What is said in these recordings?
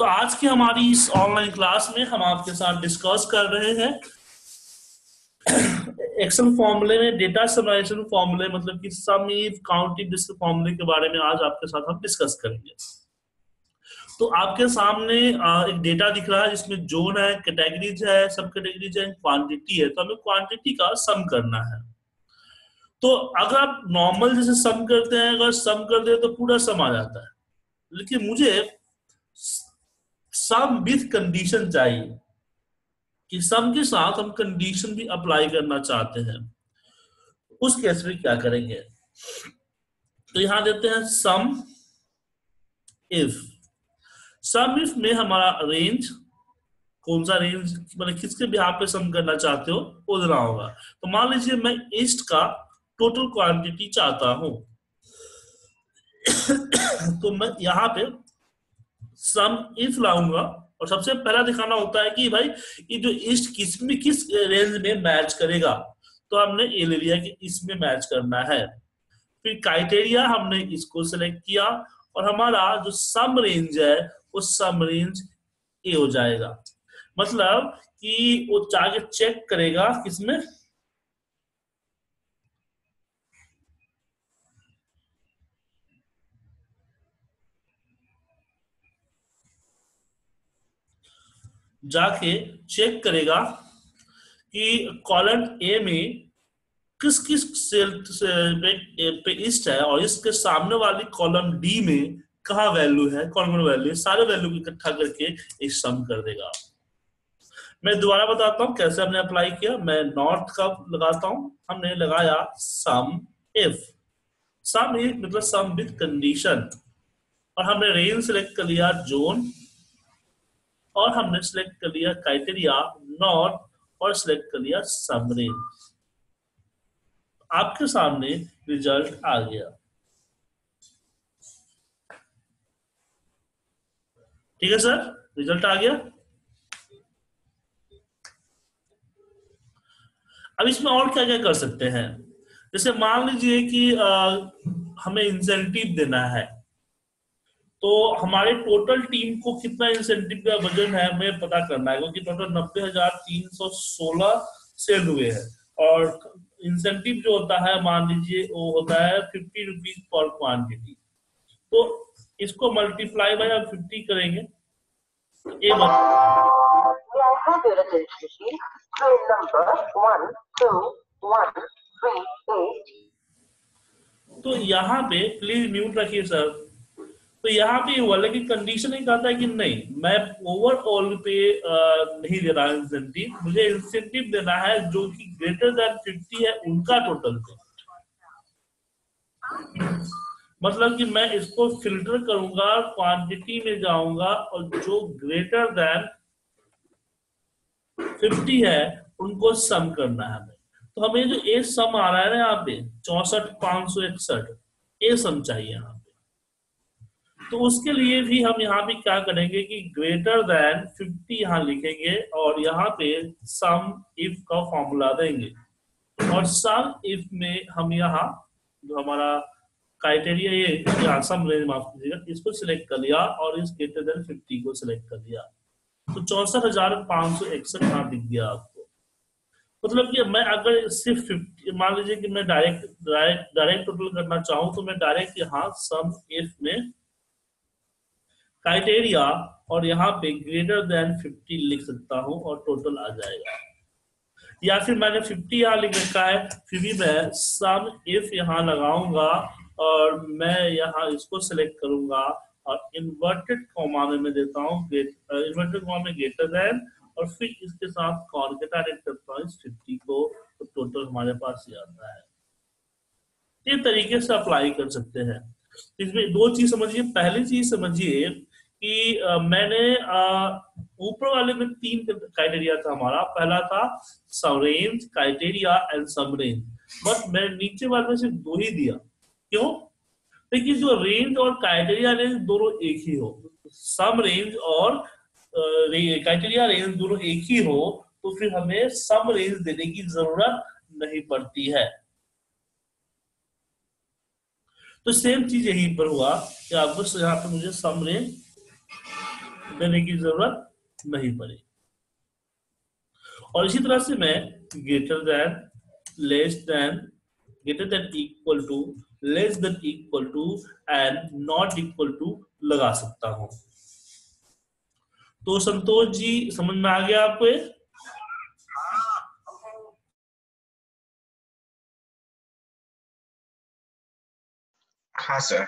तो आज की हमारी इस ऑनलाइन क्लास में हम आपके साथ डिस्कस कर रहे हैं एक्सेल फॉर्मूले में डेटा समराइजेशन फॉर्मूले मतलब कि सम इफ काउंट इफ जिसके फॉर्मूले के बारे में आज आपके साथ हम डिस्कस करेंगे। तो आपके सामने एक डेटा दिख रहा है जिसमें जोन है, कैटेगरीज है, सब कैटेगरीज है, क्वांटिटी है। तो हमें क्वांटिटी का सम करना है। तो अगर आप नॉर्मल जैसे सम करते हैं, अगर सम करते हैं तो पूरा सम आ जाता है, लेकिन मुझे सम विथ कंडीशन चाहिए कि सम के साथ हम कंडीशन भी अप्लाई करना चाहते हैं। उस केस में क्या करेंगे, तो यहां देते हैं सम इफ में हमारा रेंज कौन सा रेंज मतलब किसके बिहाफ पे सम करना चाहते हो वो देना होगा। तो मान लीजिए मैं ईस्ट का टोटल क्वांटिटी चाहता हूं तो मैं यहाँ पे सम इफ लाऊंगा और सबसे पहला दिखाना होता है कि भाई ये जो ईस्ट किस रेंज में मैच करेगा। तो हमने ये ले लिया कि इसमें मैच करना है। फिर क्राइटेरिया हमने इसको सिलेक्ट किया और हमारा जो सम रेंज है वो सम रेंज ए हो जाएगा। मतलब कि वो जाके चेक करेगा किसमें, जाके चेक करेगा कि कॉलम ए में किस किस सेल पे ईस्ट है और इसके सामने वाली कॉलम डी में कहा वैल्यू है, कॉलम वैल्यू, सारे वैल्यू को इकट्ठा करके एक सम कर देगा। मैं दोबारा बताता हूं कैसे हमने अप्लाई किया। मैं नॉर्थ का लगाता हूं, हमने लगाया सम इफ। सम इफ मतलब सम विद कंडीशन, और हमने रेंज सेलेक्ट कर लिया जोन, और हमने सिलेक्ट कर लिया क्राइटेरिया नॉर्थ, और सिलेक्ट कर लिया सम रेंज। आपके सामने रिजल्ट आ गया। ठीक है सर, रिजल्ट आ गया। अब इसमें और क्या क्या कर सकते हैं, जैसे मान लीजिए कि हमें इंसेंटिव देना है, तो हमारे टोटल टीम को कितना इंसेंटिव का वजन है हमें पता करना है, क्योंकि टोटल 90,316 सेल हुए हैं और इंसेंटिव जो होता है मान लीजिए वो होता है 50 रुपीज पर क्वांटिटी। तो इसको मल्टीप्लाई बाय 50 करेंगे। ए तो यहाँ पे प्लीज म्यूट रखिए सर। तो यहाँ पे वाले की कंडीशन ही कहता है कि नहीं, मैं ओवरऑल पे नहीं दे रहा इंसेंटिव, मुझे इंसेंटिव देना है जो कि ग्रेटर देन 50 है उनका टोटल पे। मतलब कि मैं इसको फिल्टर करूंगा, क्वांटिटी में जाऊंगा और जो ग्रेटर देन 50 है उनको सम करना है हमें। तो हमें जो ए सम आ रहा है ना यहाँ पे 64,561, ए सम चाहिए यहाँ पे। तो उसके लिए भी हम यहाँ पे क्या करेंगे कि ग्रेटर देन 50 यहाँ लिखेंगे और यहाँ पे सम इफ का फॉर्मूला देंगे, और सम इफ में हम यहाँ जो हमारा क्राइटेरिया ये सम रेंज माफ कीजिएगा, इसको सिलेक्ट कर लिया और इस ग्रेटर देन 50 को सिलेक्ट कर लिया। तो 64,561 यहाँ दिख गया आपको। मतलब कि मैं अगर सिर्फ 50 मान लीजिए कि मैं डायरेक्ट टोटल करना चाहूं तो मैं डायरेक्ट यहाँ सम इफ में क्राइटेरिया और यहाँ पे ग्रेटर देन 50 लिख सकता हूँ और टोटल आ जाएगा। या फिर मैंने 50 यहाँ लिख रखा है, फिर भी मैं सम इफ यहाँ लगाऊंगा और मैं यहाँ इसको सिलेक्ट करूंगा और इन्वर्टेड कॉमा में मैं देता हूँ इन्वर्टेड कॉमा में ग्रेटर देन, और फिर इसके साथ कॉन्केटेनेट करता हूँ इस 50 को, तो टोटल हमारे पास ये आता है। ये तरीके से अप्लाई कर सकते हैं। इसमें दो चीज समझिए। पहली चीज समझिए कि मैंने ऊपर वाले में 3 क्राइटेरिया था हमारा। पहला था sum range, criteria and sum range, but मैंने नीचे वाले में सिर्फ 2 ही दिया। क्यों? देखिए जो रेंज और क्राइटेरिया रेंज दोनों एक ही हो, सम रेंज और क्राइटेरिया रेंज दोनों एक ही हो, तो फिर हमें सम रेंज देने की जरूरत नहीं पड़ती है। तो सेम चीज यहीं पर हुआ कि आपको यहाँ पे मुझे सम रेंज देने की जरूरत नहीं पड़ेगी। और इसी तरह से मैं greater than, less than, greater than equal to, less than equal to and not equal to लगा सकता हूं। तो संतोष जी समझ में आ गया आपको ये? हाँ sir.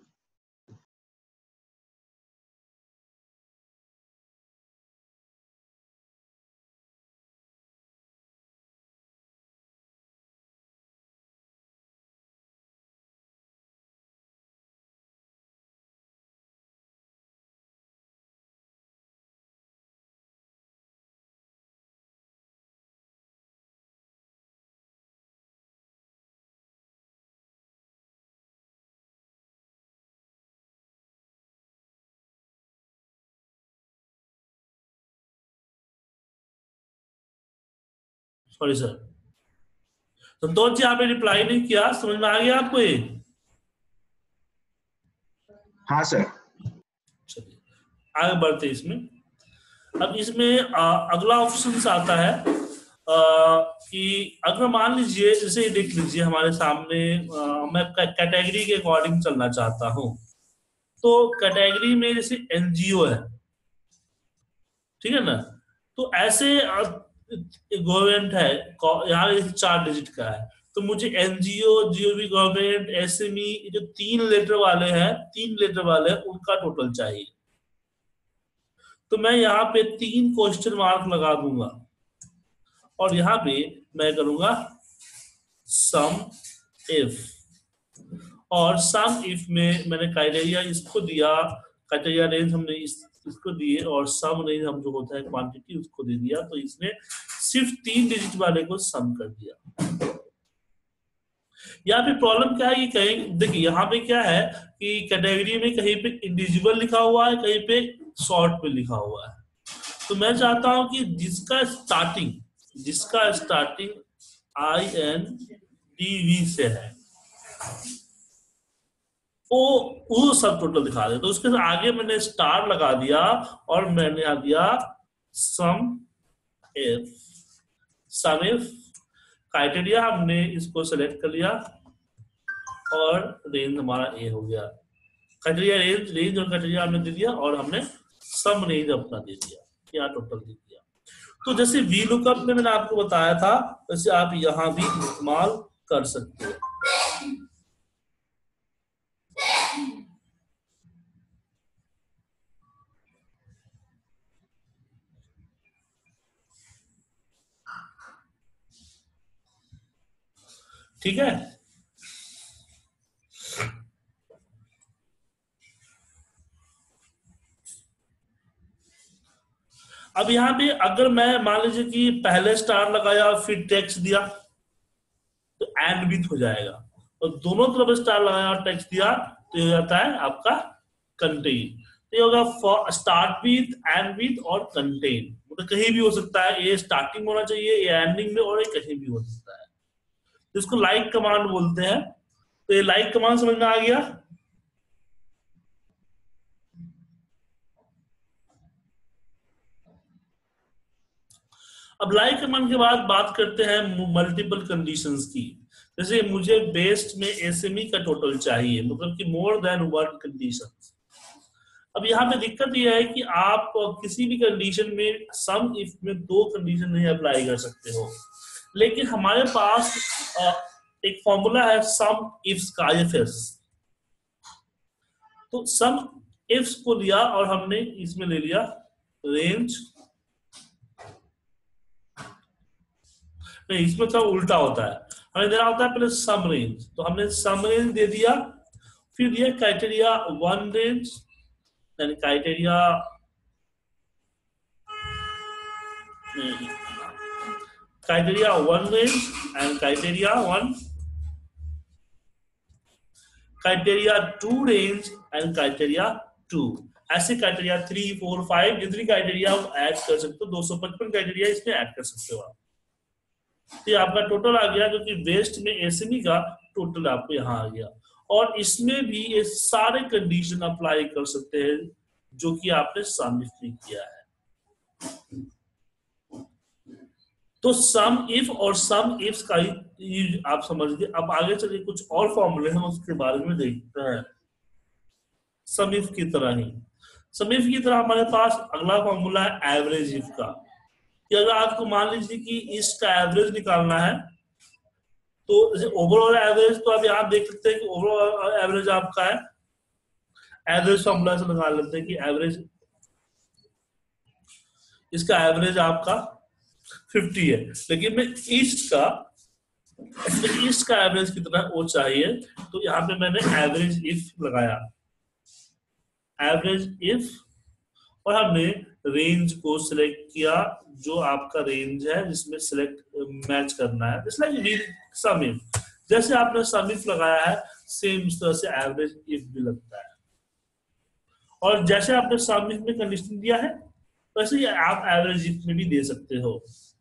Sorry sir, Santosh ji आपने रिप्लाई नहीं किया, समझ में आ गया आपको ये? हाँ सर। चलिए आगे बढ़ते इसमें। अब इसमें अगला ऑप्शन आता है कि अगर मान लीजिए, जैसे ये देख लीजिए हमारे सामने, मैं कैटेगरी के अकॉर्डिंग चलना चाहता हूं। तो कैटेगरी में जैसे एनजीओ है, ठीक है ना, तो ऐसे गवर्नमेंट है, यहाँ 4 डिजिट का है, तो मुझे एनजीओ, जीओबी, गवर्नमेंट, एसएमई, जो 3 लेटर वाले हैं, 3 लेटर वाले हैं, उनका टोटल चाहिए। तो मैं यहाँ पे 3 क्वेश्चन मार्क लगा दूंगा और यहाँ पे मैं करूंगा सम इफ, और सम इफ में मैंने क्राइटेरिया इसको दिया, क्राइटेरिया रेंज हमने इसको दिए, और सम रेंज हम जो होता है क्वांटिटी उसको दे दिया। तो इसने सिर्फ 3 डिजिट वाले को सम कर दिया। यहाँ पे प्रॉब्लम क्या है, ये कहीं देखिए यहाँ पे क्या है कि कैटेगरी में कहीं पे इंडिविजुअल लिखा हुआ है, कहीं पे शॉर्ट पे लिखा हुआ है। तो मैं चाहता हूं कि जिसका स्टार्टिंग INDV से है वो सब टोटल दिखा दे। तो उसके आगे मैंने स्टार लगा दिया और मैंने आ दिया सम इफ। क्राइटेरिया हमने इसको सेलेक्ट कर लिया और रेंज हमारा ए हो गया। क्राइटेरिया रेंज और क्राइटेरिया हमने दे दिया और हमने सम रेंज अपना दे दिया, यहाँ टोटल दे दिया। तो जैसे वी लुकअप में मैंने आपको बताया था, वैसे आप यहाँ भी इस्तेमाल कर सकते हो। ठीक है, अब यहाँ पे अगर मैं मान लीजिए कि पहले स्टार लगाया फिर टेक्स्ट दिया तो एंड विथ हो जाएगा, और दोनों तरफ स्टार लगाया और टेक्स्ट दिया तो हो जाता है आपका कंटेन। तो ये होगा स्टार्ट विथ, एंड विथ और कंटेन, मतलब कहीं भी हो सकता है, ये स्टार्टिंग होना चाहिए, ये एंडिंग में, और ये कहीं भी हो सकता है। तो इसको लाइक कमांड बोलते हैं। तो ये लाइक कमांड समझ में आ गया? अब लाइक कमांड के बाद बात करते हैं मल्टीपल कंडीशंस की। जैसे मुझे बेस्ट में एसएमई का टोटल चाहिए, मतलब कि मोर देन 1 कंडीशन। अब यहाँ पे दिक्कत यह है कि आप किसी भी कंडीशन में सम इफ में 2 कंडीशन नहीं अप्लाई कर सकते हो, लेकिन हमारे पास एक फॉर्मूला है सम इफ्स का, IFS। तो सम इफ्स को लिया और हमने इसमें ले लिया रेंज, नहीं इसमें तो उल्टा होता है, हमें देना होता है पहले सम रेंज, तो हमने सम रेंज दे दिया, फिर दिया क्राइटेरिया 1 रेंज, यानी criteria criteria 1 range and criteria 2 range and criteria 2। ऐसे क्राइटेरिया 3, 4, 5 जितनी क्राइटेरिया आप ऐड कर सकते हो, 255 क्राइटेरिया इसमें ऐड कर सकते हो आप। तो आपका टोटल आ गया, जो कि वेस्ट में एसएमई का टोटल आपको यहाँ आ गया। और इसमें भी ये सारे कंडीशन अप्लाई कर सकते हैं जो कि आपने सम इफ में किया है। तो सम इफ और सम इफ्स का ही आप समझ गए। अब आगे चलिए कुछ और फॉर्मूले हम उसके बारे में देखते हैं। सम इफ की तरह ही, सम इफ की तरह हमारे पास अगला फॉर्मूला है एवरेज इफ का, कि अगर आपको मान लीजिए कि इसका एवरेज निकालना है, तो ओवरऑल एवरेज तो आप यहाँ देख सकते हैं कि ओवरऑल एवरेज आपका है, एवरेज फॉर्मूला से निकाल लेते हैं कि एवरेज, इसका एवरेज आपका 50 है, लेकिन मैं ईस्ट का एवरेज कितना वो चाहिए, तो यहाँ पे मैंने एवरेज इफ लगाया, एवरेज इफ, और हमने रेंज को सिलेक्ट किया, जो आपका रेंज है जिसमें सिलेक्ट मैच करना है, सम इफ, जैसे आपने सम इफ लगाया है सेम इस तरह से एवरेज इफ भी लगता है। और जैसे आपने सम इफ में कंडीशन दिया है वैसे ही आप एवरेज इफ में भी दे सकते हो।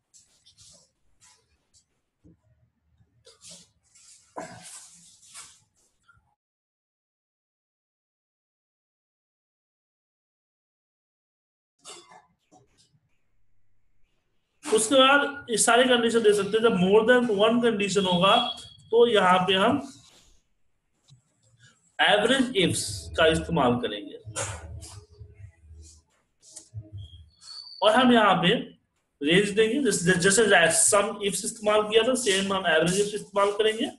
उसके बाद इस सारे कंडीशन दे सकते हैं। जब मोर देन वन कंडीशन होगा तो यहाँ पे हम एवरेज इफ्स का इस्तेमाल करेंगे, और हम यहाँ पे रेंज देंगे, जैसे सम इफ्स इस्तेमाल किया था सेम हम एवरेज इफ्स इस्तेमाल करेंगे।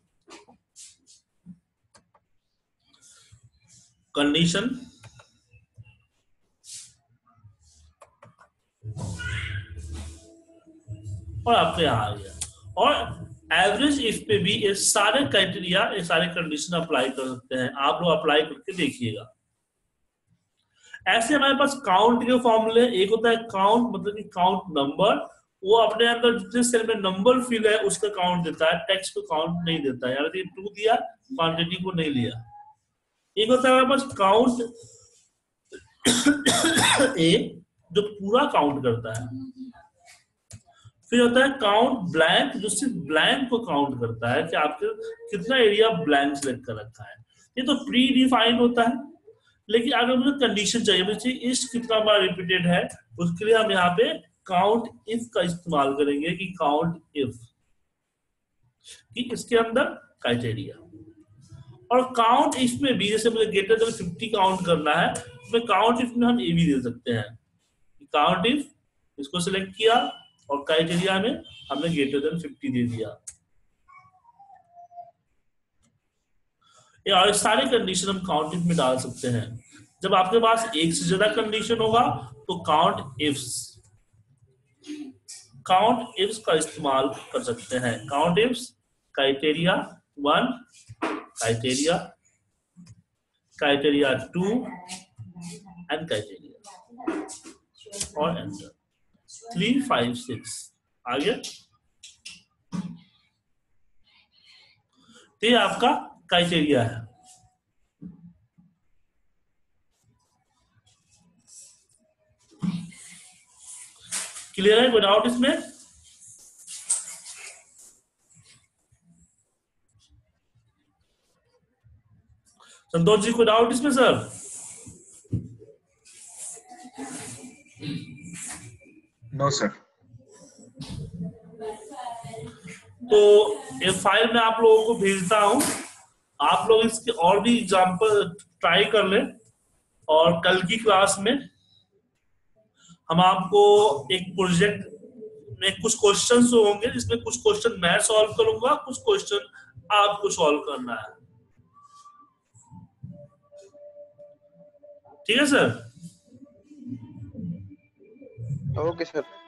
कंडीशन और आपके यहाँ आ गया, और एवरेज इफ पे भी ये सारे क्राइटेरिया, ये सारे कंडीशन अप्लाई कर सकते हैं। आप लोग अप्लाई करके देखिएगा। ऐसे हमारे पास काउंट के फॉर्मूले, एक होता है काउंट, मतलब कि काउंट नंबर, वो अपने अंदर जितने सेल में नंबर फिल है उसका काउंट देता है, टेक्स्ट को काउंट नहीं देता है, यानी 2 दिया क्वांटिटी को नहीं लिया। एक होता है हमारे पास काउंट ए, जो पूरा काउंट करता है। फिर होता है काउंट ब्लैंक, जो सिर्फ ब्लैंक को काउंट करता है कि आपके कितना एरिया ब्लैंक सेलेक्ट कर रखा है। ये तो प्री डिफाइंड होता है, लेकिन अगर मुझे कंडीशन चाहिए, मुझे इस कितना बार रिपीटेड है, उसके लिए हम यहाँ पे काउंट इफ का इस्तेमाल करेंगे, कि काउंट इफ कि इसके अंदर क्राइटेरिया। और काउंट इफ में भी, जैसे मुझे ग्रेटर देन 50 काउंट करना है, तो काउंट इफ में हम ये भी दे सकते हैं, काउंट इफ, इसको सिलेक्ट किया और क्राइटेरिया में हमने ग्रेटर देन 50 दे दिया। और सारे कंडीशन हम काउंट इफ में डाल सकते हैं। जब आपके पास एक से ज्यादा कंडीशन होगा तो काउंट इफ्स का इस्तेमाल कर सकते हैं। Count ifs, criteria 1, criteria 2 and criteria, और एंटर 3, 5, 6 आ गया। तो ये आपका क्राइटेरिया है। क्लियर है? कोई डाउट इसमें? संतोष जी कोई डाउट इसमें सर? No sir. तो ये फाइल मैं आप लोगों को भेजता हूं, आप लोग इसके और भी एग्जांपल ट्राई कर लें, और कल की क्लास में हम आपको एक प्रोजेक्ट में कुछ क्वेश्चंस होंगे, जिसमें कुछ क्वेश्चन मैं सॉल्व करूंगा, कुछ क्वेश्चन आपको सॉल्व करना है। ठीक है सर? Okay sir.